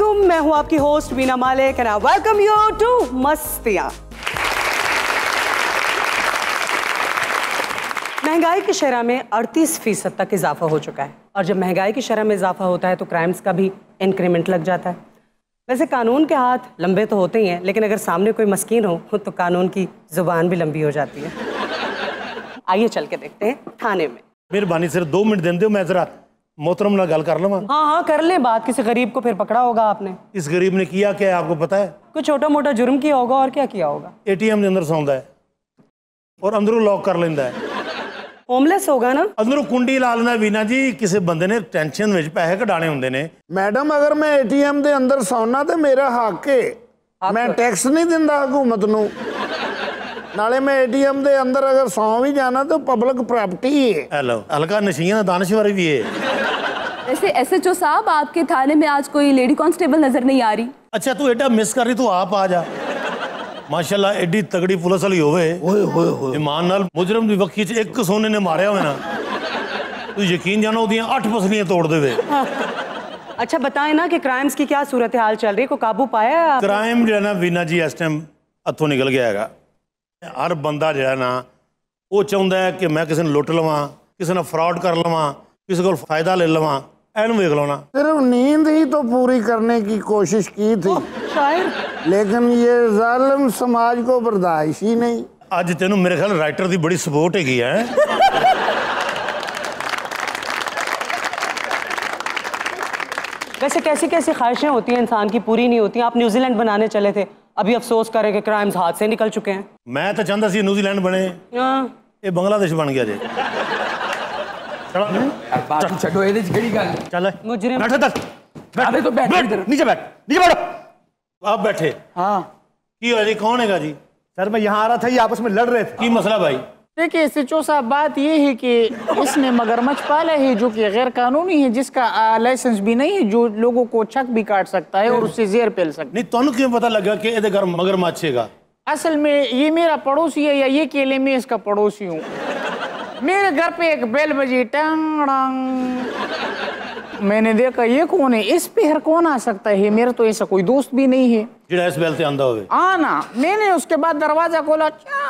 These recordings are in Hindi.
वालेकुम, मैं हूं आपकी host Veena Malik and I welcome you to Mastiyaan. महंगाई की शरह में 38% तक इजाफा हो चुका है और जब महंगाई की शरह में इजाफा होता है तो क्राइम्स का भी इंक्रीमेंट लग जाता है। वैसे कानून के हाथ लंबे तो होते ही हैं, लेकिन अगर सामने कोई मस्कीन हो तो कानून की जुबान भी लंबी हो जाती है। आइए चल के देखते हैं थाने में। मेहरबानी सिर्फ 2 मिनट दें दो, मैं जरा मोहतरम ना गल कर लवां। हाँ कर ले बात। किसी गरीब को फिर पकड़ा होगा आपने। इस गरीब ने किया क्या है आपको पता है? कुछ छोटा मोटा जुर्म किया होगा। और क्या किया होगा? ATM के अंदर सौंदा है और अंदरों लॉक कर लेंदा है। होमलेस होगा ना? अंदरों कुंडी ला लेना। वीना जी किसी बंदे ने टेंशन में पैसे कढ़ाने होंदे ने। मैडम अगर मैं ATM के अंदर सौना तो मेरा हक है, मैं टैक्स नहीं दिंदा हुकूमत नूं। नाले मैं ATM के अंदर अगर सौ भी जाना तो पब्लिक प्रॉपर्टी है। हेलो हल्का नशियां दानश्वरी भी है। वैसे SHO साहब आपके थाने में आज कोई लेडी कांस्टेबल नजर नहीं आ रही। अच्छा तू एडा मिस कर रही, तू आप आ जा। माशाल्लाह एडी तगड़ी पुलिस वाली होवे, ईमान नाल मुजरम दी वक्की च एक सोने ने मारिया होवे ना, तू यकीन जानो ओदियां 8 पसलियां तोड़ देवे। अच्छा बताएं ना कि क्राइम्स की क्या सूरत हाल चल रही है, को काबू पाया है? क्राइम जो है ना वीना जी इस टाइम हथों निकल गया है। हर बंदा जो है ना वो चाहता है कि मैं किसी ने लुट लवां, किसी ने फ्रॉड कर लवां, किसी को फायदा ले लवां। एनू वेख लो ना, सिर्फ नींद ही तो पूरी करने की कोशिश की थी, शायद, लेकिन ये जालिम समाज को बर्दाश्त ही नहीं। आज तेनू मेरे ख्याल राइटर की बड़ी सपोर्ट हैगी है। वैसे कैसी कैसी ख्वाहिशें होती हैं इंसान की, पूरी नहीं होती। आप न्यूजीलैंड बनाने चले थे, अभी अफसोस करे कि क्राइम्स हाथ से निकल चुके हैं। मैं तो चाहता सी न्यूजीलैंड बने, ये बांग्लादेश बन गया जे। छड्डो ਇਹਦੇ ਚ ਕਿਹੜੀ ਗੱਲ चल मुजरिम बैठ इधर, अरे तो बैठ इधर। नीचे बैठ, नीचे बैठो। आप बैठे। हाँ की हो जी, कौन हैगा जी? सर मैं यहाँ आ रहा था, ये आपस में लड़ रहे थे। की मसला भाई? देखिए SHO साहब, बात ये है कि इसने मगरमच्छ पाला है जो कि गैर कानूनी है, जिसका लाइसेंस भी नहीं है, जो लोगों को छक भी काट सकता है और उससे जहर पेल सकता है। नहीं तुहानू क्यों पता लगा कि ये घर मगरमच्छ हैगा? असल में ये मेरा पड़ोसी है या ये केले में इसका पड़ोसी हूँ। मेरे घर पे एक बेल बजी, टंग टंग। मैंने देखा ये कौन है, इस पे हर कौन आ सकता है, मेरा तो ऐसा कोई दोस्त भी नहीं है जिहड़ा इस बेल से आंदा होवे। आना मैंने उसके बाद दरवाजा खोला,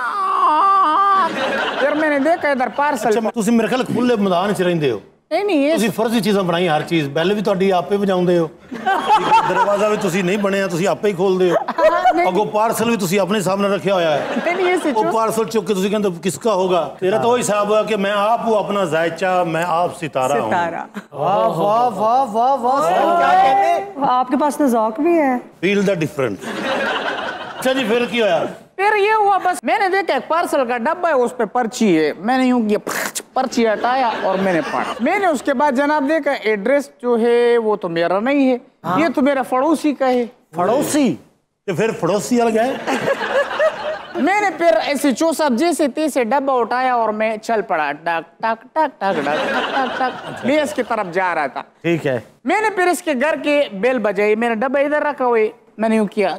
फिर मैंने देखा इधर पार्सल। अच्छा तुसी मेरे ख्याल खुले मैदान च रहिंदे हो। नहीं ये तुसी फर्जी चीज़ां बनाई, हर चीज़ बैल भी तुहाडी आपे वजाउंदे हो, दरवाजा भी तुसी नहीं बनया, तुसी आपे ही खोलदे हो, अगो पार्सल भी तुसी अपने सामने रखा होया है। वो पार्सल चुक के तुसी कहंदे किसका होगा? तेरा तो वही हिसाब हुआ कि मैं आप हूँ अपना जायचा, मैं आप सितारा हूँ। वाह वाह वाह वाह वाह, क्या कहते? आपके पास तो ज़ौक भी है। Feel the difference. अच्छा जी फिर क्या होया? फिर ये हुआ, बस मैंने देखा एक पार्सल का डब्बा है, उस पे पर्ची है, मैंने यूं किया, पर्ची हटाया और मैंने पढ़ा। मैंने उसके बाद जनाब देखा एड्रेस जो है वो तो मेरा नहीं है। हाँ? ये तो मेरा पड़ोसी का है। पड़ोसी? तो फिर पड़ोसी अलग है। मैंने फिर SHO साहब जैसे तैसे डब्बा उठाया और मैं चल पड़ा, टक टक टक टक टक टक। मैं इसकी तरफ जा रहा था। ठीक है। मैंने फिर इसके घर के बेल बजाई, मैंने डब्बा इधर रखा हुए, मैंने यूं किया,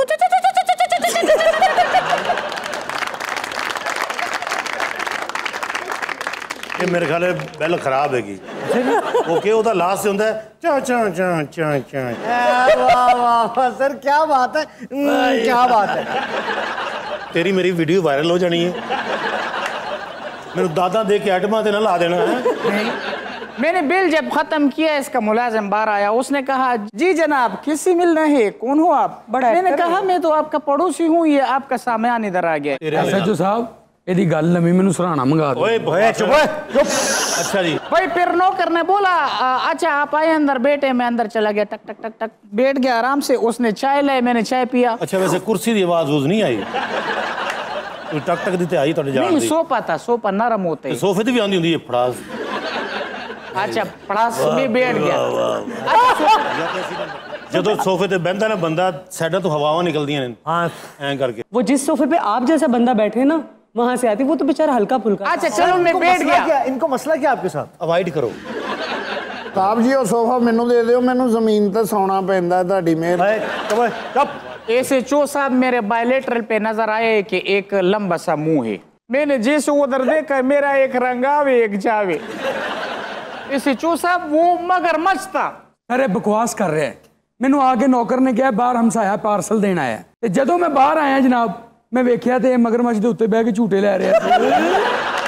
ये मेरे ख्याल है बेल खराब हैगी। ओके ओदा लास्ट से होंदा है चा चा चा चा चा। वाह वाह वाह सर, क्या बात है, क्या बात है। तेरी मेरी वीडियो वायरल हो जानी है। मेरे दादा दे के आइटमां ते ना ला देना है। मैंने बिल जब खत्म किया, इसका मुलाजिम बाहर आया, उसने कहा जी जनाब किससे मिलना है, कौन हो आप? मैंने कहा मैं तो आपका पड़ोसी हूँ, ये आपका सामान इधर आ गया। SHO साहब ਇਹਦੀ ਗੱਲ ਨਵੀਂ ਮੈਨੂੰ ਸਰਾਣਾ ਮੰਗਾ ਦਿਓ। ओए भैया चुप चुप। अच्छा जी। भाई फिर नौकर ने बोला अच्छा आप आए अंदर बैठे, मैं अंदर चला गया, टक टक टक टक बैठ गया आराम से। उसने चाय लाई, मैंने चाय पिया। अच्छा वैसे कुर्सी की आवाज वूज नहीं आई? कोई टक टक दी ते आई तुहाडे जान दी? सोफा था, सोफा नरम होता है। सोफे ते भी आंदी हुंदी है फड़ास। अच्छा फड़ास भी बैठ गया। ਜਦੋਂ सोफे ਤੇ ਬੈੰਦਾ ਨਾ ਬੰਦਾ, ਸਾਈਡਾਂ ਤੋਂ ਹਵਾਵਾਂ ਨਿਕਲਦੀਆਂ ਨੇ। हाँ ऐं करके। वो जिस सोफे पे आप जैसा बंदा बैठे ना वहां से आती, वो तो बेचारा हल्का फुल्का। अच्छा चलो मैं बैठ गया। इनको मसला क्या आपके साथ? अवॉइड करो साहब जी, वो सोफा मैनू दे दो, मैनू जमीन ते सोना पैंदा, तुहाडी मेहर। चुप। SHO साहब मेरे बायलेटरल पे नजर आए कि एक लंबा सा मुंह है। मैंने जैसे उधर देखा, मेरा एक रंगावे एक जावे। SHO साहब वो मगरमच्छ था। अरे बकवास कर रहे हैं, ਮੈਨੂੰ ਆ ਕੇ ਨੌਕਰ ਨੇ ਕਿਹਾ ਬਾਹਰ ਹਮਸਾਇਆ ਪਾਰਸਲ ਦੇਣ ਆਇਆ ਤੇ ਜਦੋਂ ਮੈਂ ਬਾਹਰ ਆਇਆ ਜਨਾਬ ਮੈਂ ਵੇਖਿਆ ਤੇ ਮਗਰਮੱਛ ਦੇ ਉੱਤੇ ਬਹਿ ਕੇ ਝੂਟੇ ਲੈ ਰਿਹਾ ਸੀ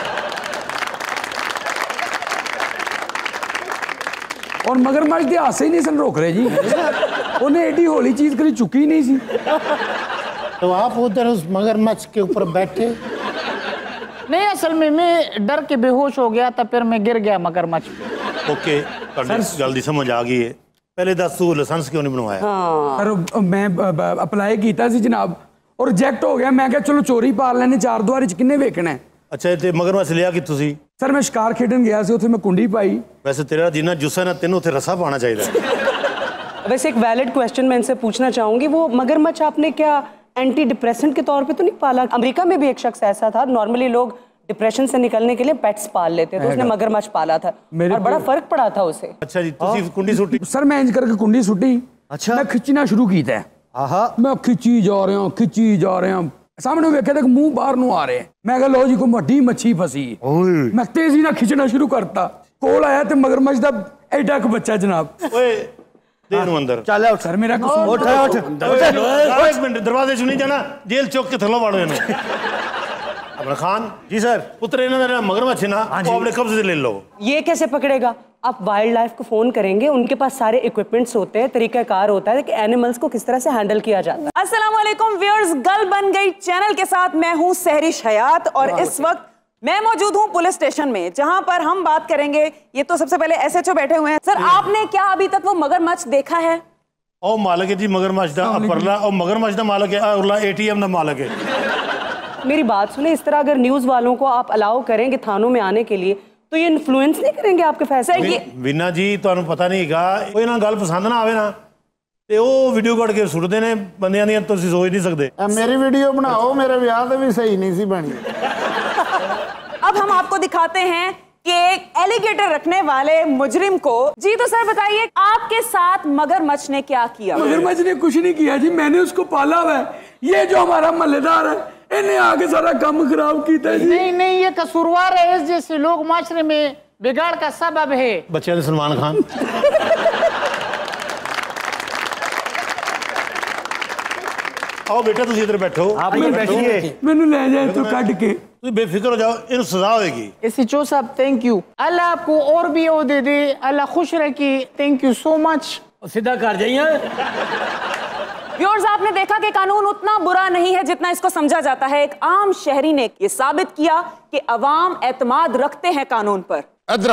और मगरमच्छ के हासे ही नहीं सन रोक रहे जी उन्हें एडी होली चीज कभी चुकी ही नहीं सी तो आप उधर उस मगरमच्छ के ऊपर बैठे? नहीं, असल में मैं डर के बेहोश हो गया था, फिर मैं गिर गया मगरमच्छ पे। ओके गल दी समझ आ गई है। पहले दस तू लाइसेंस क्यों नहीं बनवाया? सर मैं अप्लाई किया सी जनाब और रिजेक्ट हो गया। मैं क्या चलो चोरी पाल लेने चार दुआर च किन्ने वेखना है। अच्छा ते मगरमच्छ लिया कि तुसी? सर मैं शिकार खेडन गया सी, उत्थे मैं कुंडी पाई। वैसे तेरा जिन्ना जुस्सा ना तेनों उत्थे रस्सा पाना चाहिए। वैसे एक वैलिड क्वेश्चन मैं इनसे पूछना चाहूंगी, वो मगरमच्छ आपने क्या एंटी डिप्रेसेंट के तौर पे तो नहीं पाला? अमेरिका में भी एक शख्स ऐसा था, नॉर्मली लोग डिप्रेशन से निकलने के लिए पेट्स पाल लेते थे, उसने मगरमच्छ पाला था और बड़ा फर्क पड़ा था उसे। अच्छा जी तुसी कुंडी सुट्टी? सर मैं इंज करके कुंडी सुट्टी। अच्छा मैं खिंचना शुरू कीता है। मैं खिंची जा रहा सामने वेख्या तक मुंह बाहर नूं आ रहे हैं। मैं कहा लो जी कोई वड्डी मच्छी फसी। मैं तेजी नाल खिंचना शुरू करता, कोल आया ते मगरमच्छ दा एडा क बच्चा जनाब। ओए दे नूं अंदर चल उठ सर मेरा कसूर उठ एक मिनट दरवाजे चुनी जाना, जेल चौक के थल्लों वाड़ो इन्हूं। अपना खान जी सर पुत्र इन्हां दा मगरमच्छ ना वो अपने कब्जे से ले लो। ये कैसे पकड़ेगा? आप वाइल्ड लाइफ को फोन करेंगे, उनके पास सारे इक्विपमेंट्स होते हैं, तरीकाकार होता है कि एनिमल्स को किस तरह से हैंडल किया जाता है। अस्सलाम वालेकुम व्यूअर्स, गल बन गई चैनल के साथ मैं हूं सहरिश हयात और इस वक्त मैं मौजूद हूं पुलिस स्टेशन में, जहां पर हम बात करेंगे। ये तो सबसे पहले एसएचओ बैठे हुए हैं। सर आपने क्या अभी तक वो मगरमच्छ देखा है? ओ मालिक है जी मगरमच्छ दा परला और मगरमच्छ दा मालिक है उरला एटीएम दा मालिक है। मेरी बात सुने, इस तरह अगर न्यूज वालों को आप अलाउ करेंगे थानों में आने के लिए तो ये इन्फ्लुएंस नहीं करेंगे आपके फैसले? वीना जी तुहानू पता नहीं हैगा, कोई ना गल पसंद ना आवे ना ते ओ वीडियो कट के सुटदे ने बंदियां दी, तुसीं सोच नहीं सकदे। मेरी वीडियो बनाओ, मेरे ब्याह ते भी सही नहीं सी बनी। अब हम आपको दिखाते हैं कि एक एलिगेटर रखने वाले मुजरिम को। जी तो सर बताइए आपके साथ मगरमच्छ ने क्या किया? मगरमच्छ ने कुछ नहीं किया जी, मैंने उसको पाला हुआ है। ये जो हमारा महल्लेदार है इन्हें आके सारा काम खराब किया जी। नहीं, ये कसूरवार है, इस जैसे लोग माशरे में बिगाड़ का सबब है। बच्चे ने सलमान खान आओ बेटा तुम इधर बैठो, आप बैठिए। मैनू ले जाए तो कट के तुम बेफिक्र हो जाओ, इन सजा होगी। एसएचओ साहब थैंक यू, अल्लाह आपको और भी वो दे दे, अल्लाह खुश रखे। Thank you so much. सीधा कर जाइए। व्यूअर्स आपने देखा कि कानून उतना बुरा नहीं है जितना इसको समझा जाता है। एक आम शहरी ने ये साबित किया कि अवाम एतमाद रखते हैं कानून पर।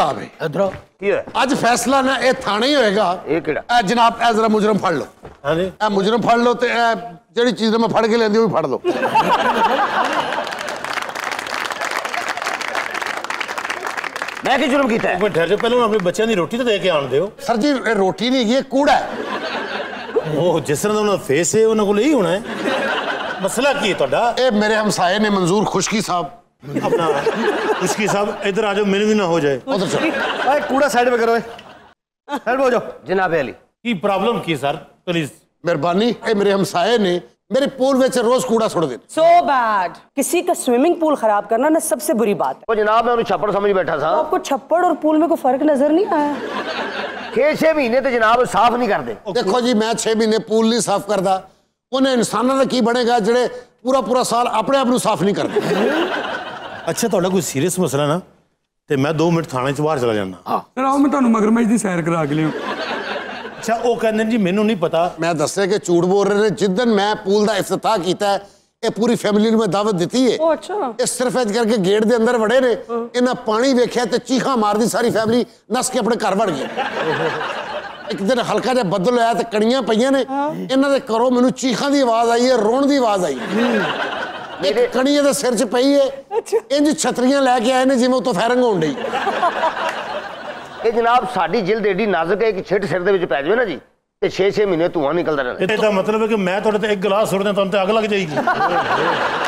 आज फैसला ना ये थाने ही होएगा। जनाब ए जरा मुजरम फड़ लो। हाँ जी ए मुजरम फड़ लो ते जेड़ी चीज मैं फड़ के लेंदी वो भी फड़ लो। मैं की जुर्म कीता है? ठहर जाओ, पहले अपने बच्चों की रोटी तो दे के आन दियो। सर जी रोटी नहीं है, कूड़ा है। ਉਹ ਜਿਸ ਤਰ੍ਹਾਂ ਦਾ ਉਹਨਾਂ ਦਾ ਫੇਸ ਹੈ ਉਹਨਾਂ ਕੋਲ ਇਹੀ ਹੋਣਾ ਹੈ। ਮਸਲਾ ਕੀ ਹੈ ਤੁਹਾਡਾ? ਇਹ ਮੇਰੇ ਹਮਸਾਏ ਨੇ ਮਨਜ਼ੂਰ ਖੁਸ਼ਕੀ ਸਾਹਿਬ। अपना खुशकी साहब इधर आ जाओ, मेनू भी ना हो जाए। उधर चलो। ओए कूड़ा साइड में करो, साइड हो जाओ। जनाब अली की प्रॉब्लम की सर प्लीज? मेहरबानी, ये मेरे हमसाए ने मेरे पूल में से रोज कूड़ा छोड़ देते। So bad। किसी का स्विमिंग पूल खराब करना ना सबसे बुरी बात है। वो जनाब मैं उन्हें छप्पड़ समझ बैठा था। तो आपको छप्पड़ और पूल में कोई फर्क नजर नहीं आया? 6 महीने तो जनाब साफ नहीं करते। देखो जी मैं 6 महीने पूल नहीं साफ करता, उन्हें इंसानों का की बनेगा जेड़े पूरा पूरा साल अपने आप को साफ नहीं करते। अच्छा ਤੁਹਾਡਾ ਕੋਈ ਸੀਰੀਅਸ ਮਸਲਾ ਨਾ ਤੇ ਮੈਂ 2 ਮਿੰਟ ਥਾਣੇ ਚ ਬਾਹਰ ਚਲਾ ਜਾਣਾ। ਸਰ ਆਓ ਮੈਂ ਤੁਹਾਨੂੰ ਮਗਰਮੱਛ ਦੀ ਸੈਰ ਕਰਾ ਕੇ ਲਿਆਉਂ। अच्छा वो कहते जी मैनू नहीं पता। मैं दस्से कि झूठ बोल रहे ने। जिस दिन मैं पूल का इफ्तिताह किया ये पूरी फैमिली ने दावत दी है। अच्छा ये सिर्फ इज करके गेट के अंदर वड़े ने, इन्हें पानी वेख्या तो चीखा मार दी, सारी फैमिली नस के अपने घर वड़ गई। एक दिन हल्का जहा बदल होया तो कड़ियां पईयां ने, इन्हां दे घरों मैनू चीखा की आवाज आई है, रोण की आवाज आई। एक कड़ियां दे सिर च पई है, इंज छतरियां लैके आए ने जिवें उतों फायरिंग होण डई। ये जनाब साडी जिल्द एडी नाजुक है कि छिट सिर दे विच पै जावे ना जी ते 6 महीने धुआं निकलदा रहंदा। ਇਹਦਾ मतलब है कि मैं ਤੁਹਾਡੇ ਤੇ ਇੱਕ ਗਲਾਸ ਸੁੱਟਦਾ ਤੁਹਾਨੂੰ ਤੇ ਅੱਗ ਲੱਗ ਜਾਏਗੀ।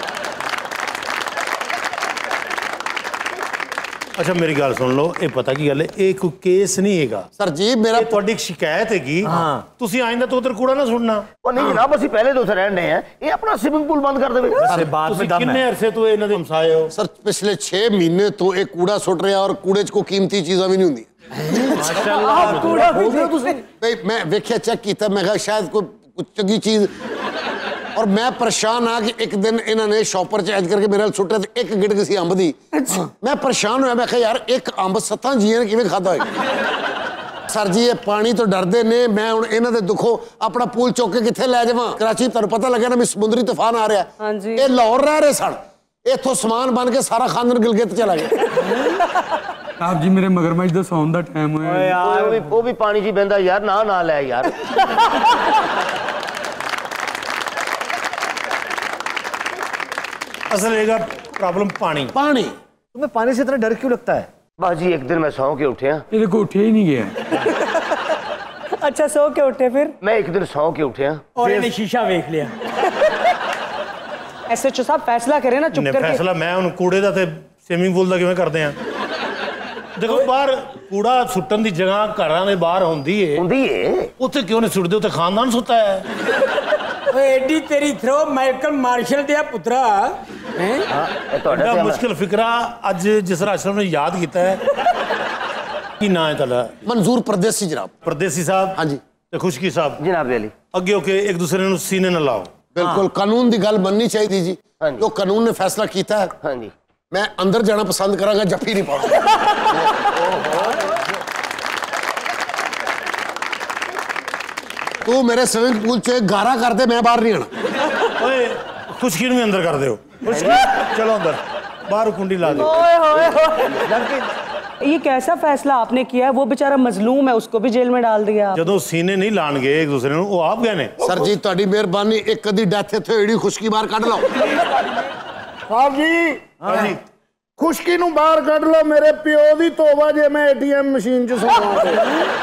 अच्छा मेरी गल सुन लो, ये पता की गल है, ये कोई केस नहीं हैगा सर जी। मेरा ਤੁਹਾਡੀ ਇੱਕ ਸ਼ਿਕਾਇਤ ਹੈਗੀ, ਤੁਸੀਂ ਆਇंदा तो उधर कूड़ा ना सुटना। ਉਹ ਨਹੀਂ जनाब ਅਸੀਂ ਪਹਿਲੇ ਤੋਂ ਉੱਥੇ ਰਹਿਣ ਰਹੇ ਆ, ਇਹ ਆਪਣਾ स्विमिंग पूल बंद कर देवे। अरे बात में कितने अरसे तो ਇਹਨਾਂ ਦੇ ਹਮਸਾਏ ਹੋ? सर पिछले 6 महीने तो एक कूड़ा सुट रहा और कूड़े च कोई कीमती चीज़ा भी नहीं होंगी। आप कूड़ा भी देखते हैं। भाई मैं वेख्या चेक किया, मैं कहा शायद कोई कुछ चंगी चीज, और मैं परेशान आ कि एक दिन इन्होंने शॉपर च ऐड करके मेरे सुट्टे ते एक गिड़क सी अंब दी। मैं परेशान होया, मैं कहा यार एक अंब 7 जीआं ने किवें खादा होएगा। सर जी ये पानी तो डरदे ने, मैं हुण इन्हां दे दुखो अपना पूल चुक के कित्थे लै जावां। कराची तुहानूं पता लग्या ना भी समुद्री तूफान आ रहा हाँ जी। ये लाहौर रह रहे सन, इत्थों समान बन के सारा खानदान गिलगित चला गया। आप जी मेरे मगरमच्छ दा सौन दा टाइम होया। वो भी पानी च बहंदा यार, ना लै यार। असल रहेगा प्रॉब्लम पानी। तुम्हें पानी से इतना डर क्यों लगता है? बाजी एक दिन मैं सौ के उठे हैं। ये देखो उठे ही नहीं गया। अच्छा सो के उठे फिर? मैं एक दिन सौ के उठे हैं और इन्हें शीशा देख लिया। एसएचओ साहब फैसला करें ना चुप करके। फैसला मैं उन कूड़े दा ते स्विमिंग पूल दा किवें करदे आ? देखो बाहर कूड़ा सुੱਟਣ ਦੀ ਜਗ੍ਹਾ ਘਰਾਂ ਦੇ ਬਾਹਰ ਹੁੰਦੀ ਏ ਉੱਥੇ ਕਿਉਂ ਨਹੀਂ ਸੁੱਟਦੇ? ਉੱਥੇ ਖਾਨਦਾਨ ਸੁੱਤਾ ਹੈ। ਓਏ ਐਡੀ ਤੇਰੀ ਥਰੋ ਮਾਈਕਲ ਮਾਰਸ਼ਲ ਦੇ ਪੁੱਤਰਾ ਹੈ। ਇਹ ਤੁਹਾਡਾ ਬੜਾ ਮੁਸ਼ਕਿਲ ਫਿਕਰਾ ਅੱਜ ਜਿਸ ਰਾਸ਼ਟਰ ਨੇ ਯਾਦ ਕੀਤਾ ਹੈ। ਕੀ ਨਾਂ ਹੈ ਤੁਹਾਡਾ? मंजूर परदेसी जनाब। परदेसी साहब। हाँ जी। ਤੇ ਖੁਸ਼ਕੀ ਸਾਹਿਬ जनाब अली। ਅੱਗੇ ਹੋ ਕੇ ਇੱਕ ਦੂਸਰੇ ਨੂੰ ਸੀਨੇ ਨਾਲ ਲਾਓ। बिल्कुल कानून की गल बननी चाहिए जी। हाँ जी। जो कानून ने फैसला किया है, हाँ जी, मैं अंदर जाना पसंद करांगा, जफ्फी नहीं पाऊंगा। तू मेरे स्विमिंग पूल च गारा कर दे, मैं बाहर नहीं आना। ओए खुशकी ਨੂੰ ਵੀ ਅੰਦਰ ਕਰ ਦਿਓ। खुशकी चलो अंदर, बाहर कुंडी ला दो। ये कैसा फैसला आपने किया है? वो बेचारा मजलूम है, उसको भी जेल में डाल दिया। ਜਦੋਂ ਸੀਨੇ ਨਹੀਂ ਲਾਣਗੇ ਇੱਕ ਦੂਸਰੇ ਨੂੰ, ਉਹ ਆਪ ਗਏ ਨੇ। सर जी ਤੁਹਾਡੀ ਮਿਹਰਬਾਨੀ, ਇੱਕ ਕਦੀ ਡੈਥ ਇੱਥੇ ਏੜੀ ਖੁਸ਼ਕੀ ਬਾਹਰ ਕੱਢ ਲਓ। ਸਾਹਿਬ ਜੀ हाँ जी ਖੁਸ਼ਕੀ ਨੂੰ ਬਾਹਰ ਕੱਢ ਲਓ। ਮੇਰੇ ਪਿਓ ਦੀ ਤੋਬਾ ਜੇ ਮੈਂ ਏਟੀਐਮ ਮਸ਼ੀਨ 'ਚ ਸੌਂਵਾਂ।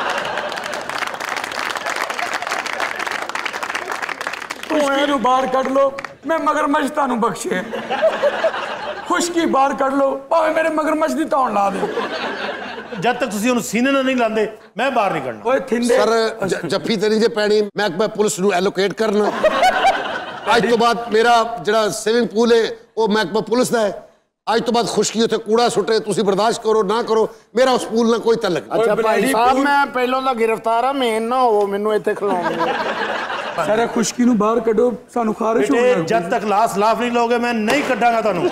खुशकी नूं बाहर कढ लो, मैं मगरमच्छ तानूं बख्शे। खुशकी बाहर कढ लो, भावें मेरे मगरमच्छ दी तौण ला दे। जब तक तुसी उन्हें सीने ना नहीं लांदे मैं बाहर नहीं करना। ओए थिंदे सर जफ्फी ते नहीं जे पैनी, महकमा पुलिस नूं एलोकेट करना। आज तो बाद मेरा जिहड़ा स्विमिंग पूल है वो महकमा पुलिस दा है। आज तो बाद खुशकी उत्थे कूड़ा सुटे, तुसी बर्दाश्त करो ना करो, मेरा उस पूल नाल कोई तल्लक नहीं। ਅੱਛਾ ਭਾਈ ਸਾਹਿਬ ਮੈਂ ਪਹਿਲੋਂ ਦਾ ਗ੍ਰਿਫਤਾਰ ਆ, ਮੇਨ ਨਾ ਹੋਵੋ ਮੈਨੂੰ ਇੱਥੇ ਖਿਲਾਉਣ। सारे खुशकी नूं बाहर कढो, सानू खारिश हो बेटे जब तक लाश लाफ नहीं लोगे मैं नहीं कटांगा तुहानू।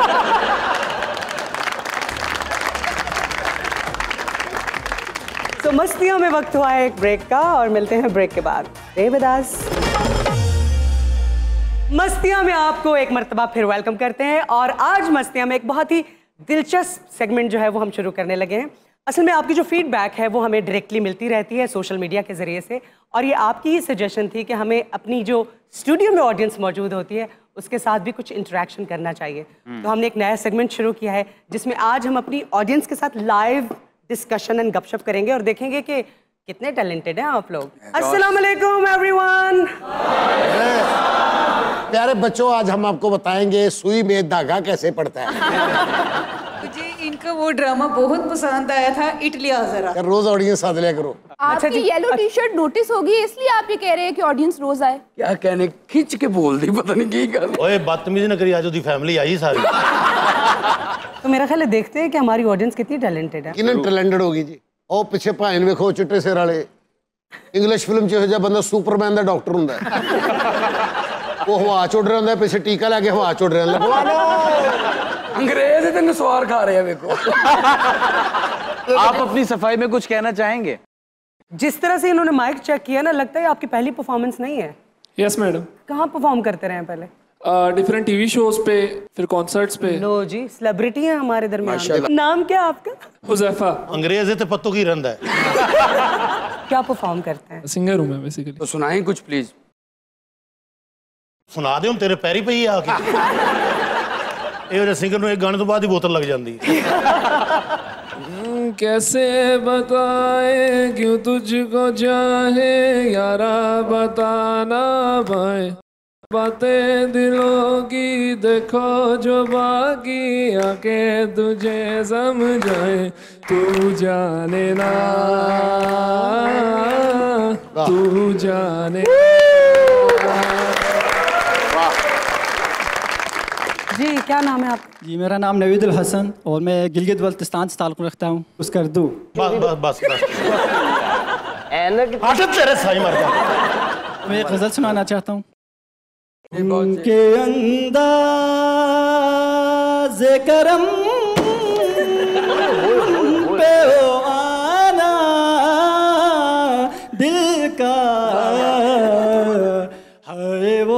तो मस्तियों में वक्त हुआ है एक ब्रेक का, और मिलते हैं ब्रेक के बाद। देवदास मस्तियों में आपको एक मर्तबा फिर वेलकम करते हैं। और आज मस्तियों में एक बहुत ही दिलचस्प सेगमेंट जो है वो हम शुरू करने लगे हैं। असल में आपकी जो फीडबैक है वो हमें डायरेक्टली मिलती रहती है सोशल मीडिया के ज़रिए से, और ये आपकी ही सजेशन थी कि हमें अपनी जो स्टूडियो में ऑडियंस मौजूद होती है उसके साथ भी कुछ इंटरेक्शन करना चाहिए। तो हमने एक नया सेगमेंट शुरू किया है जिसमें आज हम अपनी ऑडियंस के साथ लाइव डिस्कशन एंड गपशप करेंगे और देखेंगे कि कितने टैलेंटेड हैं आप लोग। अस्सलाम वालेकुम एवरीवन। प्यारे बच्चों, आज हम आपको बताएंगे सुई में धागा कैसे पड़ता है। मुझे इनका वो ड्रामा बहुत पसंद आया था, इटली जरा। रोज ऑडियंस साथ लिया करो। आपकी येलो टी शर्ट नोटिस होगी इसलिए आप ये कह रहे हैं कि ऑडियंस रोज आए। क्या कहने खिंच के बोल दी, पता नहीं की गल। ओए बदतमीजी ना करी, आज ओदी फैमिली आई सारी। तो मेरा ख्याल है देखते हैं कि हमारी ऑडियंस कितनी टैलेंटेड है। किन्ने टैलेंटेड होगी जी। ओ पिछे भाई वेखो चिट्टे सिर वाले इंग्लिश फिल्म च हो जा बंदा सुपरमैन दा डॉक्टर हुंदा है। वो हवा चुड़ रहा है, पीछे टीका लगे हवा चुड़ रहा है। अंग्रेज इतने स्वार खा रहे हैं देखो। आप अपनी सफाई में कुछ कहना चाहेंगे? जिस तरह से इन्होंने माइक चेक किया ना, लगता है आपकी पहली परफॉर्मेंस नहीं है। Yes madam. कहाँ परफॉर्म करते रहे हैं पहले? डिफरेंट टीवी शोज पे, फिर कॉन्सर्ट्स पे। नो जी, सेलिब्रिटी हैं हमारे दरमियान। नाम क्या आपका? हुज़ैफा। अंग्रेज है तो पत्तों की रंद है। क्या परफॉर्म करते हैं? सिंगर हूँ मैं बेसिकली। तो सुनाएं कुछ प्लीज। सुना दे, हम तेरे पैरी पे ही आके। ये सिंगर ਨੂੰ एक गाने तो बाद ही बोतल लग जाती है। कैसे बताए क्यों तुझको चाहे यारा, बताना भाई बातें दिलों की, देखो जो बाकी आके तुझे समझाए, तू जाने ना तू जाने। जी क्या नाम है आपका? जी मेरा नाम नवीदुल हसन और मैं गिलगित बल्तिस्तान से ताल्लुक़ रखता हूँ। उसका उर्दू बस तेरे साई मर जा। मैं एक गज़ल सुनाना चाहता हूँ। उनके अंदाज़े करम पे हो आना दिल का है वो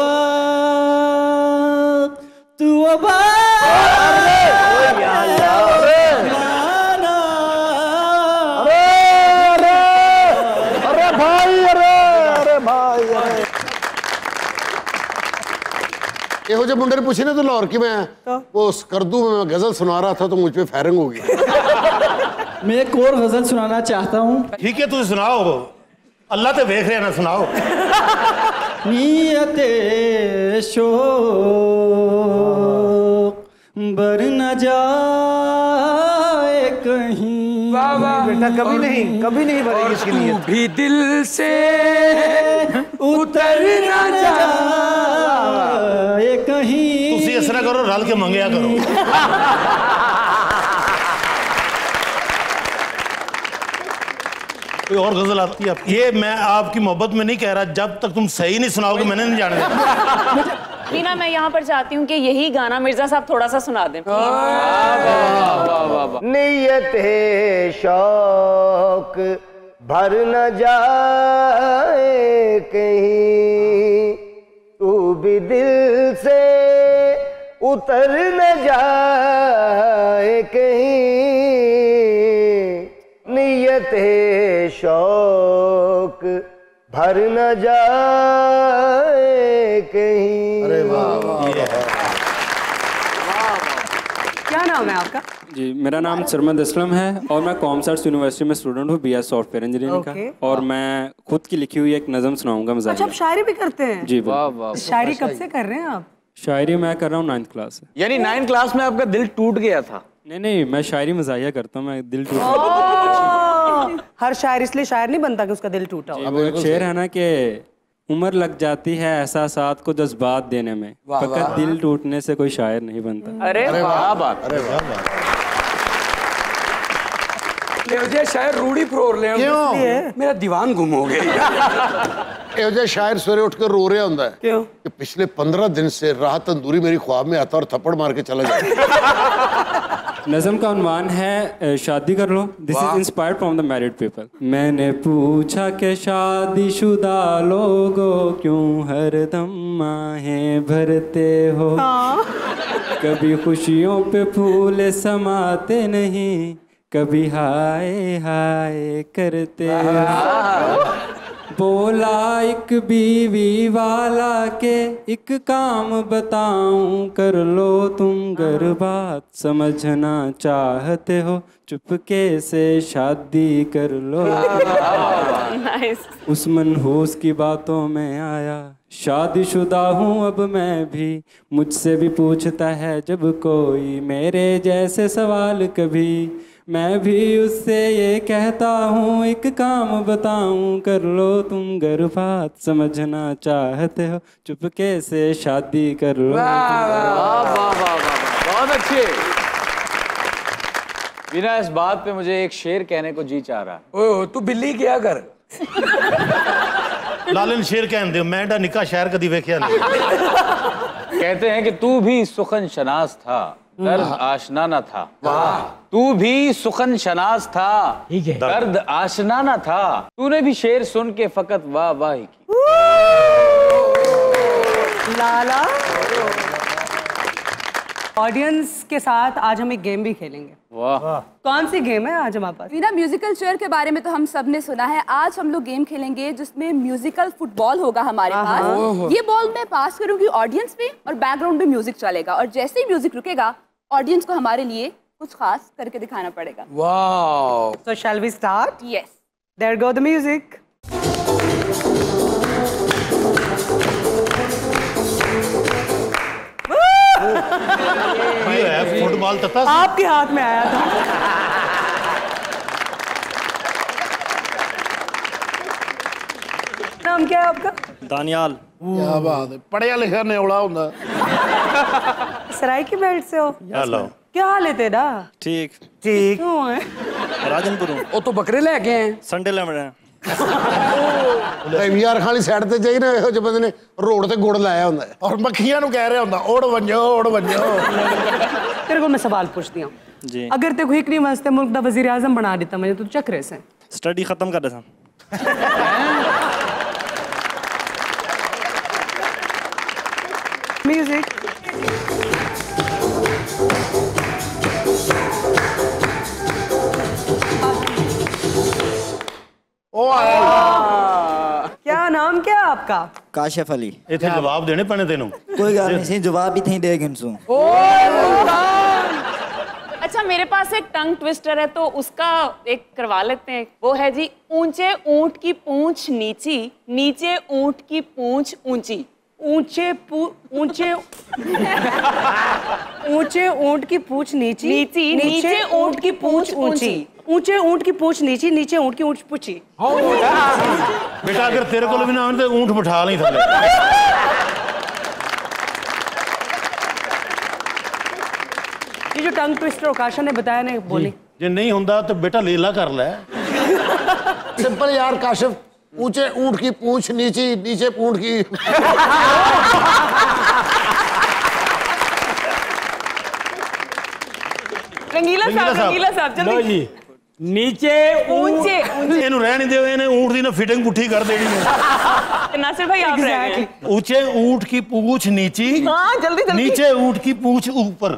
बात तू ਇਹੋ ਜਿਹੇ ਮੁੰਡੇ ਨੂੰ ਪੁੱਛੀ ਨਾ ਤੂੰ ਲਾਹੌਰ ਕਿਵੇਂ ਆਇਆ वो स्कर्दू में मैं गजल सुना रहा था तो मुझ पे फायरिंग हो गई। मैं एक और गजल सुनाना चाहता हूँ। ठीक है तुम सुनाओ, अल्लाह तो देख रहे ना, सुनाओ। नियते शोक बर न जाए कहीं। वाह वाह बेटा, कभी नहीं भरेगी इसकी नीयत। भी दिल से उतर न जाए कहीं। तुसी इस तरह करो, रल के मंगया करो। कोई और गजल आती है? ये मैं आपकी मोहब्बत में नहीं कह रहा, जब तक तुम सही नहीं सुनाओगे मैंने नहीं जाने देना। मीना मैं यहाँ पर चाहती हूँ कि यही गाना मिर्जा साहब थोड़ा सा सुना दें। नियत शौक भर न जाए कहीं, तू भी दिल से उतर न जाए कहीं। नियत शौक भर न जाए कहीं। अरे वाह। क्या नाम है आपका? जी मेरा नाम सरमद असलम है और मैं कॉमर्स यूनिवर्सिटी में स्टूडेंट हूँ, BS सॉफ्टवेयर इंजीनियरिंग का। और मैं खुद की लिखी हुई एक नज़म सुनाऊंगा मज़ाहिया। अच्छा आप शायरी भी करते हैं? जी वाह वाह। शायरी कब से कर रहे हैं आप? शायरी मैं कर रहा हूँ 9th क्लास से। यानी 9th क्लास में आपका दिल टूट गया था? नहीं मैं शायरी मज़ाहिया करता हूँ, मैं दिल टूट। हर शायर इसलिए शायर नहीं बनता कि उसका दिल टूटा हो। वो एक शेर है ना कि उम्र लग जाती है एहसासात को जज्बात देने में, फकत दिल टूटने से कोई शायर नहीं बनता। अरे वाह बात। अरे वाह। शायर रूढ़ी फ्रोर ले मेरा दीवान गुम हो गया। ਇਹੋ ਜਿਹਾ शायर सवेरे उठ कर रो रहा होता है क्यों? कि पिछले 15 दिन से राहत तंदूरी मेरी ख्वाब में आता और थप्पड़ मार के चला जाता। नज़म का उन्वान है शादी कर लो। This is inspired from the married people. मैंने पूछा कि शादीशुदा लोगों क्यों हरदम आहें भरते हो, कभी खुशियों पे फूल समाते नहीं, कभी हाय हाय करते हो। बोला एक बीवी वाला के एक काम बताऊं, कर लो तुम गर बात समझना चाहते हो, चुपके से शादी कर लो। उस मनहूस की बातों में आया, शादीशुदा हूँ अब मैं भी, मुझसे भी पूछता है जब कोई मेरे जैसे सवाल कभी, मैं भी उससे ये कहता हूँ एक काम बताऊं, कर लो तुम गर बात समझना चाहते हो, चुपके से शादी कर लो। बहुत अच्छे। बिना इस बात पे मुझे एक शेर कहने को जी चाह रहा है। ओह तू बिल्ली क्या कर लालन शेर कहन दे, मैं निका शायर कदी वेख्या नहीं। कहते हैं कि तू भी सुखन शनास था, दर्द आशना न था। तू भी सुखन शनास था, दर्द आशना न था, तूने भी शेर सुन के फकत वाह वाह की। लाला ऑडियंस के साथ आज हम एक गेम भी खेलेंगे। वाह। कौन सी गेम है आज हमारे पास? मीना म्यूजिकल चेयर के बारे में तो हम सब ने सुना है। आज हम लोग गेम खेलेंगे जिसमें म्यूजिकल फुटबॉल होगा हमारे पास। ये बॉल मैं पास करूंगी ऑडियंस में और बैकग्राउंड में म्यूजिक चलेगा और जैसे ही म्यूजिक रुकेगा ऑडियंस को हमारे लिए कुछ खास करके दिखाना पड़ेगा। Wow. So shall we start? Yes. There go the music. Football तथा आपके हाथ में आया था। नाम क्या है आपका? दानियाल। क्या बात है, पढ़िया लिखा नेवला होता। सराय की बेल्ट से हो? हेलो, क्या हाल है तेरा? ठीक ठीक क्यों है? राजनपुर वो तो बकरे लेके आए संडे ले मरे यार खाली साइड ते जाई ना ਇਹੋ ਜਿਹੇ ਬੰਦੇ ਨੇ ਰੋਡ ਤੇ ਗੁੜ ਲਾਇਆ ਹੁੰਦਾ ਔਰ ਮੱਖੀਆਂ ਨੂੰ ਕਹਿ ਰਿਹਾ ਹੁੰਦਾ ਓੜ ਵੰਜੋ तेरे को मैं सवाल पूछती हूँ जी। अगर तेरे को एक नहीं वास्ते मुल्क दा वजीर आजम बना देता मुझे तो चक्रे से स्टडी खत्म कर रहा था म्यूजिक क्या नाम क्या है आपका? काशिफ अली इतने जवाब देने पड़े तेनों कोई गल नहीं जवाब भी थी देगा इनसू अच्छा मेरे पास एक टंग ट्विस्टर है तो उसका एक करवा लेते हैं। वो है जी, ऊंचे ऊंट की पूंछ नीची, नीचे ऊंट की पूंछ ऊंची। ऊंचे ऊंचे ऊंचे ऊंट की पूंछ नीची, नीची नीचे ऊंट की पूंछ ऊंची। ऊंचे ऊंट की पूंछ नीची, नीचे ऊंट की पूंछ पूछी। बेटा अगर तेरे को भी ना आने तो ऊंट बिठा नहीं थले। ये जो टंग ट्विस्टर ओकाशा ने बताया ना बोली जे नहीं होता तो बेटा लीला कर ले। सिंपल यार काशिफ ऊंचे ऊंट की पूंछ नीची, नीचे ऊंट की रंगीला साहब जल्दी नीचे ऊंचे ਇਹਨੂੰ ਰਹਿਣ ਦਿਓ ਇਹਨੇ ऊंट ਦੀ ਨਾ ਫਿਟਿੰਗ ਪੁੱਠੀ कर देनी है। नासिर भाई आप रह गए। ऊंचे ऊंट की पूंछ नीची, हाँ जल्दी जल्दी नीचे ऊंट की पूंछ ऊपर।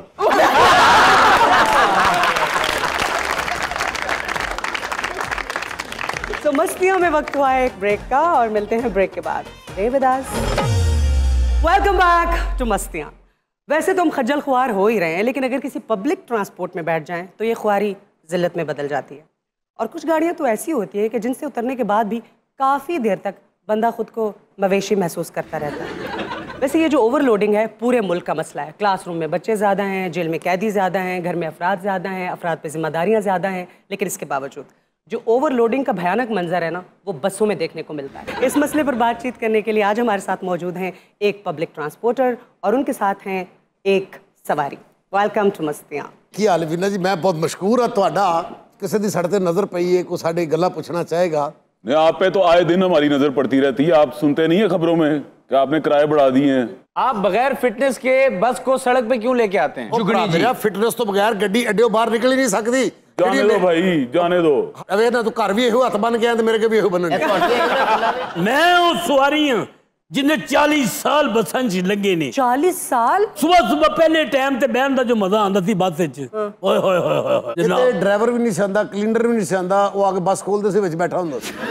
तो मस्तियों में वक्त हुआ है एक ब्रेक का और मिलते हैं ब्रेक के बाद। Devdas welcome back to Mastiyaan. वैसे तो हम खज्जल ख्वार हो ही रहे हैं, लेकिन अगर किसी पब्लिक ट्रांसपोर्ट में बैठ जाएं तो ये ख्वारी जिल्लत में बदल जाती है। और कुछ गाड़ियां तो ऐसी होती है कि जिनसे उतरने के बाद भी काफ़ी देर तक बंदा खुद को मवेशी महसूस करता रहता है। वैसे ये जो ओवरलोडिंग है पूरे मुल्क का मसला है। क्लासरूम में बच्चे ज़्यादा हैं, जेल में कैदी ज़्यादा हैं, घर में अफराद ज़्यादा हैं, अफराद पे जिम्मेदारियाँ ज़्यादा हैं, लेकिन इसके बावजूद जो ओवरलोडिंग का भयानक मंजर है ना वो बसों में देखने को मिलता है। इस मसले पर बातचीत करने के लिए आज हमारे साथ मौजूद हैं एक पब्लिक ट्रांसपोर्टर और उनके साथ हैं एक सवारी। Welcome to मस्तियां। ਕੀ ਹਾਲ ਵੀਨਾ ਜੀ मैं बहुत मशहूर हाँ ਤੁਹਾਡਾ ਕਿਸੇ ਦੀ सड़ ते नज़र पई है कोई साडी गल्ला पूछना चाहेगा। नहीं, आप पे तो आए दिन हमारी नजर पड़ती रहती है। आप सुनते नहीं है खबरों में कि आपने किराए बढ़ा दिए हैं। आप बगैर फिटनेस के बस को सड़क पे क्यों लेके आते हैं? जुगनी जी फिटनेस तो बगैर गड्डी अड्डे बाहर निकल ही नहीं सकती। जाने दो भाई जाने दो। अबे ना तू घर भी यही हथ बन गया तो मेरे के भी यही बनने। मैं वो सवारी हाँ जिन्हें 40 साल बसां च लगे ने। 40 साल? सुबह सुबह पहले टाइम ते बहन दा जो मजा आंदा सी बस च। ओए होए होए जनाब ड्राइवर भी नहीं सिखांदा, क्लीनर भी नहीं सिखांदा, वो आगे बस खोलते से विच बैठा हुंदा सी।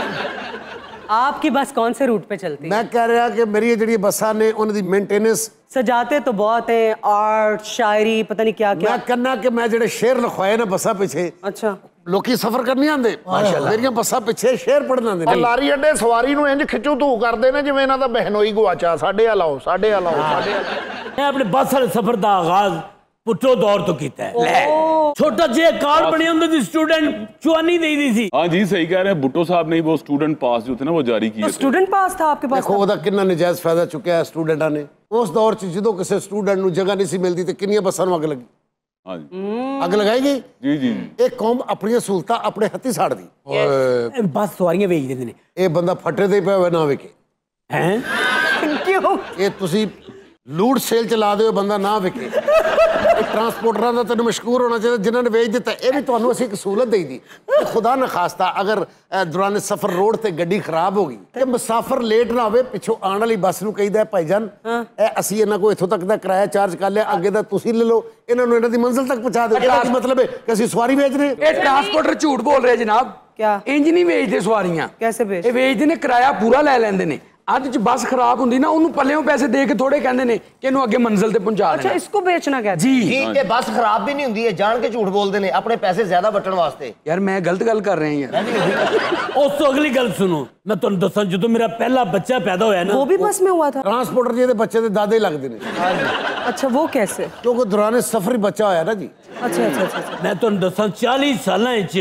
आपकी बस कौन से रूट पे चलती है? मैं कह रहा कि मेरी ये बसा ने उनकी मेंटेनेंस सजाते तो बहुत है, आर्ट शायरी पता नहीं क्या क्या। मैं कहना कि मैं जेडे शेर लिखवाए ना बसा पीछे। अच्छा लोकी सफर करने आंदे मेरिया बसा पिछे शेर पढ़न आंदे और लारी अड्डे सवारी ਨੂੰ ਇੰਜ ਖਿੱਚੂ ਧੂ ਕਰਦੇ ਨੇ ਜਿਵੇਂ ਇਹਨਾਂ ਦਾ ਬਹਿਨੋਈ ਗਵਾਚਾ। ਸਾਡੇ ਆ ਲਾਓ ਸਾਡੇ ਆ ਲਾਓ ਸਾਡੇ ਆ। मैं अपने बस वाले सफर का आगाज पुट्ठो दौर तो किया है। छोटा जे कार्ड बने होंगे थी स्टूडेंट चुआनी दे दी थी। हाँ जी सही कह रहे हैं भुट्टो साहब ने वो स्टूडेंट पास जो थे ना वो जारी किए। स्टूडेंट पास था आपके पास? देखो ਉਹਦਾ ਕਿੰਨਾ ਨਜਾਇਜ਼ ਫਾਇਦਾ ਚੁੱਕਿਆ ਸਟੂਡੈਂਟਾਂ ਨੇ। ਉਸ ਦੌਰ 'ਚ ਜਦੋਂ ਕਿਸੇ ਸਟੂਡੈਂਟ ਨੂੰ ਜਗ੍ਹਾ ਨਹੀਂ ਸੀ ਮਿਲਦੀ ਤੇ ਕਿੰਨੀਆਂ ਬੱਸਾਂ ਨੂੰ ਅੱਗ ਲੱਗੀ। हाँ जी ਅੱਗ ਲਗਾਈ ਗਈ। जी जी ਇਹ ਕੌਮ ਆਪਣੀਆਂ ਸਹੂਲਤਾਂ ਆਪਣੇ ਹੱਥੀਂ ਸਾੜਦੀ। बस सवारियां भेज देते हैं। ਇਹ ਬੰਦਾ ਫੱਟੇ ਤੇ ਪਿਆ ਹੋਇਆ ਨਾ ਵੇਖੇ हैं क्यों? ਇਹ ਤੁਸੀਂ ਲੂਟ ਸੇਲ ਚਲਾ ਦਿਓ ਬੰਦਾ ਨਾ ਵੇਖੇ। ट्रांसपोर्टर का तेन मशहूर होना चाहिए जिन्होंने वेच दिता। ये भी तुहानू असीं एक सहूलत दई दी खुदा न खास्ता अगर दौरान सफर रोड ते गड्डी खराब होगी तो मुसाफिर लेट ना हो पिछों आने वाली बस नूं कहीदा भाईजान असीं इन्हां कोल इत्थों तक दा किराया चार्ज कर लिया अगे दा तुसीं ले लो इन्हां नूं इन्हां दी मंजिल तक पहुंचा दो। इसदा मतलब है कि असीं सवारी बेच रहे हैं। ट्रांसपोर्टर झूठ बोल रहे जनाब। क्या इंज नहीं बेचते सवारियां। कैसे बेचते? बेचते ने किराया पूरा ले लेंदे ने। अद च बस खराब हुंदी ना उन्होंने पल्लेओं पैसे दे के थोड़े कहंदे ने कि इहनूं अगे मंजिल ते पहुंचा देना। अच्छा इसको बेचना कहते जी ये बस खराब भी नहीं हुंदी है जान के झूठ बोलते ने अपने पैसे ज्यादा बटन वास्ते। यार मैं गलत गल कर रहे हैं यार। उस तो अगली गल सुनो मैं तुहानू दसां जो मेरा पहला बच्चा पैदा होया ना वो भी बस में हुआ था। ट्रांसपोर्टर जी दे बच्चे दे दादे लगदे ने। अच्छा वो कैसे? क्योंकि दौरान सफर ही बच्चा होया ना जी। अच्छा अच्छा अच्छा मैं तुहानू दसां 40 सालां विच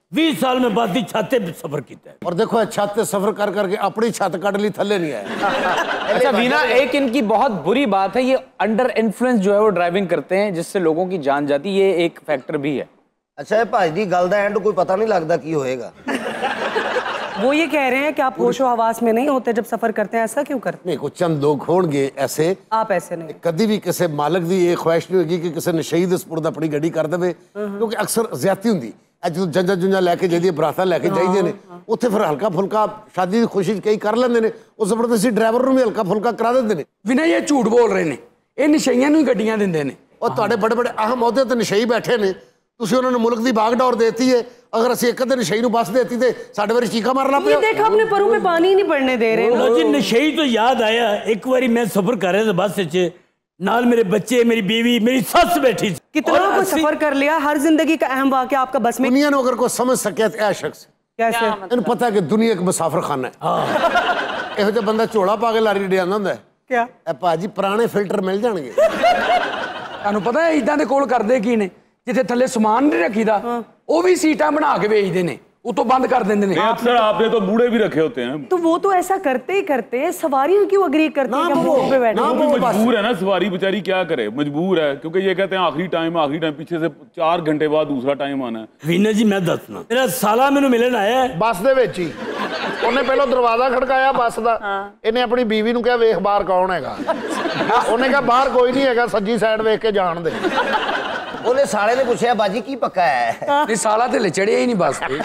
20 साल में बस की छत पे सफर किया है। और देखो छत पे सफर कर करके अपनी छत काट ली, थल्ले नहीं आया। अच्छा वीना, एक इनकी बहुत बुरी बात है, ये अंडर इन्फ्लुएंस जो है वो ड्राइविंग करते हैं जिससे लोगों की जान जाती है, ये एक फैक्टर भी है। अच्छा भाई दी गल दा एंड कोई पता नहीं लगता की होएगा। वो ये कह रहे हैं कि आप होशो हवास में नहीं होते जब सफर करते हैं, ऐसा क्यों करते नहीं? कुछ चंद लोग होंगे ऐसे, आप ऐसे नहीं। कभी भी किसी मालक की ये ख्वाहिश नहीं होगी कि किसी नशई दे सपुर्द अपनी गड्डी कर देवे, क्योंकि अक्सर ज्यादती होंगी। जो जंजा जुंजा लैके जाइए, बरातां लैके जाइए ने, उत्थे फिर हल्का फुल्का शादी की खुशी कई कर लेंदे ने, उस जबरदस्ती ड्राइवर नूं भी हल्का फुल्का करा देंदे ने। विनय ये झूठ बोल रहे ने, ये नशइयां नूं गड्डियां दिंदे ने। और तुहाडे बड़े बड़े अहम अहदे ते नशई बैठे ने, तुसीं उन्हां नूं मुल्क दी बागडोर देती है। अगर असीं एक अद्धे नशई नूं बस देती ते साडे बारी चीखा मारना पिया। ये देखो अपने परों में पानी नहीं पड़ने दे रहे। जी नशई तो याद आया, एक बारी मैं सफर कर रहा था बस च, नाल मेरे बच्चे, मेरी बीवी, मेरी सस बैठी। कितना को सफर कर लिया, हर जिंदगी का अहम वाकया आपका बस में। दुनिया ने अगर कोई समझ सके तो यह शख्स कैसे इन्हें पता है कि दुनिया एक मुसाफिर खाना है। ਇਹੋ ਜਿਹਾ ਬੰਦਾ ਝੋਲਾ ਪਾ ਕੇ ਲਾਰੀ ਡਿਆਂਦਾ ਹੁੰਦਾ क्या ਇਹ ਭਾਜੀ ਪੁਰਾਣੇ ਫਿਲਟਰ ਮਿਲ ਜਾਣਗੇ। ਤੁਹਾਨੂੰ ਪਤਾ ਹੈ ਇਦਾਂ ਦੇ ਕੋਲ ਕਰਦੇ ਕੀ ਨੇ, ਜਿੱਥੇ ਥੱਲੇ ਸਮਾਨ ਨਹੀਂ ਰੱਖੀਦਾ ਉਹ ਵੀ ਸੀਟਾਂ ਬਣਾ ਕੇ ਵੇਚਦੇ ਨੇ, उतो बंद कर देंगे ने। अक्सर आपने तो बूढ़े भी रखे होते हैं। तो वो तो ऐसा करते ही करते हैं, सवारियों क्यों अग्री करते हैं कि हम रोड पे बैठे? मजबूर है ना सवारी बेचारी, क्या करे, मजबूर है क्योंकि ये कहते हैं आखिरी टाइम पीछे से 4 घंटे बाद दूसरा टाइम आना है। वीना जी मैं दसना, मेरा साला मैनू मिलन आया बस दे विच ही ਉਹਨੇ ਪਹਿਲਾਂ ਦਰਵਾਜ਼ਾ ਖੜਕਾਇਆ ਬੱਸ ਦਾ, ਇਹਨੇ ਆਪਣੀ ਬੀਵੀ ਨੂੰ ਕਿਹਾ ਵੇਖ ਬਾਹਰ ਕੌਣ ਹੈਗਾ। ਉਹਨੇ ਕਿਹਾ ਬਾਹਰ ਕੋਈ ਨਹੀਂ ਹੈਗਾ, ਸੱਜੀ ਸਾਈਡ ਵੇਖ ਕੇ ਜਾਣ ਦੇ। ਉਹਨੇ ਸਾਲੇ ਨੇ ਪੁੱਛਿਆ ਬਾਜੀ ਕੀ ਪੱਕਾ ਹੈ? ਨਹੀਂ ਸਾਲਾ ਤੇ ਲੈ ਚੜਿਆ ਹੀ ਨਹੀਂ ਬੱਸ ਤੇ।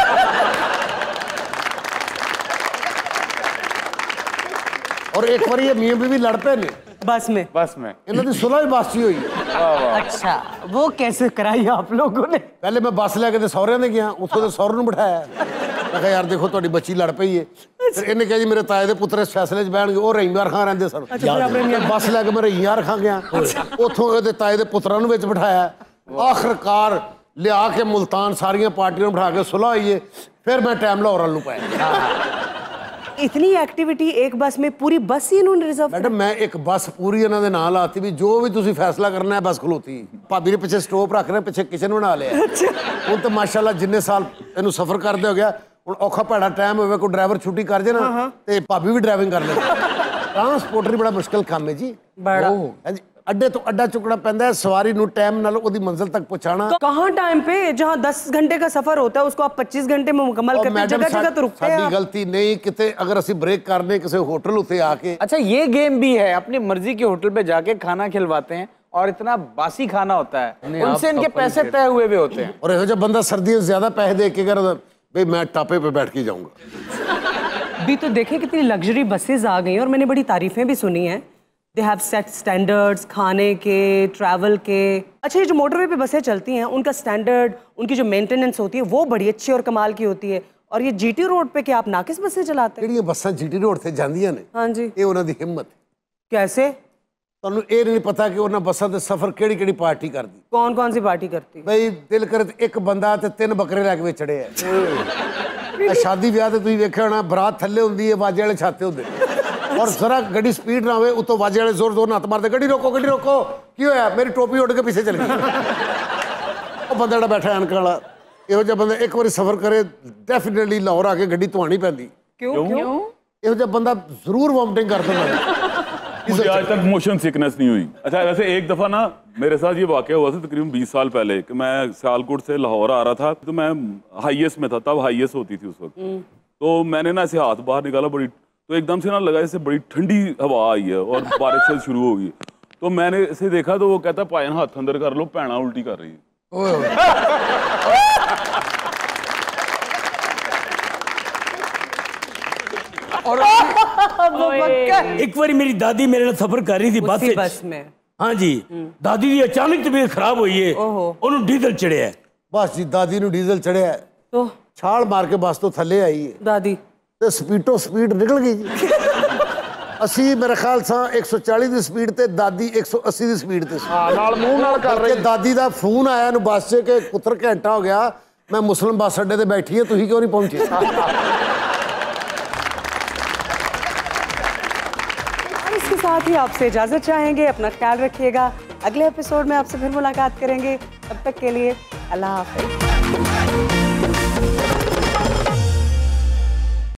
और एक बार ये मियां बीवी लड़ पे ने बस में इन्हों की सुलह भी बस ही हुई। अच्छा वो कैसे कराई आप लोगों ने? पहले मैं बस लैके तो सौहरे ने गया, उतो तो सौहरे नूं बिठाया, मैं कहा यार देखो तुहाडी बच्ची लड़ पई है। फिर इन्हें कहा जी मेरे ताए दे पुत्र इस फैसले च बहणगे, वो रहीमार खां रहिंदे सन। बस लैके मैं रहीमार खां गया, उतों इहदे ताए दे पुत्रां नूं विच बिठाया। आखिरकार लिया के मुल्तान सारियां पार्टियां बिठा के सुलह हुई है। फिर मैं टाइम लाहौर वाल नूं पाया। इतनी एक्टिविटी एक बस में, पूरी बस ही इन्होंने रिजर्व। मैडम मैं एक बस पूरी इन्हों के नाल आती भी जो भी तुसी फैसला करना है बस खलोती। भाभी ने पिछे स्टोव रख रहे, पिछे किचन बना लिया। हूँ तो माशाल्लाह जिन्ने साल इनू सफर करते हो गया, हूँ औखा भैड़ा टाइम हो, कोई ड्राइवर छुट्टी कर जे ना तो भाभी भी ड्राइविंग कर ले। ट्रांसपोर्टर बड़ा मुश्किल काम है जी, बड़ा अड्डे तो अड्डा चुकना पैंदा है, सवारी नू टाइम नाल ओदी मंजिल तक पहुंचाना। कहाँ टाइम पे, जहाँ 10 घंटे का सफर होता है उसको आप 25 घंटे में मुकम्मल करते हैं, जगह जगह तो रुकते हैं। गलती नहीं किते अगर असि ब्रेक करने किसी होटल उते आके। अच्छा ये गेम भी है, अपनी मर्जी के होटल पे जाके खाना खिलवाते हैं और इतना बासी खाना होता है, उनसे इनके पैसे तय हुए हुए होते हैं। और ये जब बंदा सर्दियों से ज्यादा पैसे दे के कर भाई मैं टापे पे बैठ के जाऊंगा। भी तो देखें कितनी लग्जरी बसेज आ गई और मैंने बड़ी तारीफें भी सुनी हैं। दे हैव सेट स्टैंडर्ड्स खाने के, ट्रैवल के। अच्छा ये जो मोटरवे पे बसें चलती हैं उनका स्टैंडर्ड, उनकी जो मेंटेनेंस होती है वो बड़ी अच्छी और कमाल की होती है। और ये जीटी रोड पे क्या आप नाकिस बसें चलाते हैं? ये बसां जीटी रोड से जांदियां ने, हाँ जी, ये उन्हां दी हिम्मत। कैसे? तुहानू ये नहीं पता कि उन्हां बसां ते सफर केड़ी-केड़ी पार्टी करदी। कौन-कौन सी पार्टी करती? भाई दिल करे ते एक बंदा ते 3 बकरे लैके वे चढ़े है। शादी ब्याह ते तुसीं वेखिया होना, बरात थल्ले हुंदी है, बाजे वाले छाते हुंदे और जरा गड्डी स्पीड ना हो उतो बाजे वाले जोर जोर नत्थ मारते, गड्डी रोको की होया, मेरी टोपी उड़ के पीछे चल गई। वो बंदा जिहड़ा बैठा ऐनक वाला, इहो जिहा बंदा एक बार सफर करे डेफिनेटली लाहौर आके गड्डी धुआनी पैंदी। क्यों? इहो जिहा बंदा जरूर वॉमिटिंग कर देंदा। मुझे आज तक मोशन सिकनेस नहीं हुई। अच्छा वैसे एक दफ़ा ना मेरे साथ ये वाकया हुआ था तकरीबन 20 साल पहले कि मैं सियालकोट से लाहौर आ रहा था, तो मैं हाईएस में था, तब हाईएस होती थी उस वक्त। तो मैंने ना ऐसे हाथ बाहर निकाला, बड़ी तो एकदम से ना लगा जैसे बड़ी ठंडी हवा आई है और बारिश शुरू हो गई। तो मैंने इसे देखा तो वो कहता पायन हाथ अंदर कर लो, भैना उल्टी कर रही है। और एक बार मेरी दादी मेरे साथ सफर कर रही थी बस में। हाँ जी, दादी की अचानक तबीयत खराब हुई है, उन्होंने डीजल चढ़े है। बस जी दादी ने डीजल चढ़े है तो छाल मार के बस तो थले आई है दादी, तो स्पीड निकल गई। असी मेरे ख्याल से 140 की स्पीड ते दादी 180 की स्पीड ते नाल मुंह नाल कर रही। दादी दा फोन आया नु बस से कि पुत्र घंटा हो गया, मैं मुस्लिम बस अड्डे ते बैठी है, तुसीं क्यों नहीं पहुंचे? इसके साथ ही आपसे इजाजत चाहेंगे, अपना ख्याल रखिएगा। अगले एपिसोड में आपसे फिर मुलाकात करेंगे, तब तक के लिए अल्लाह हाफिज़।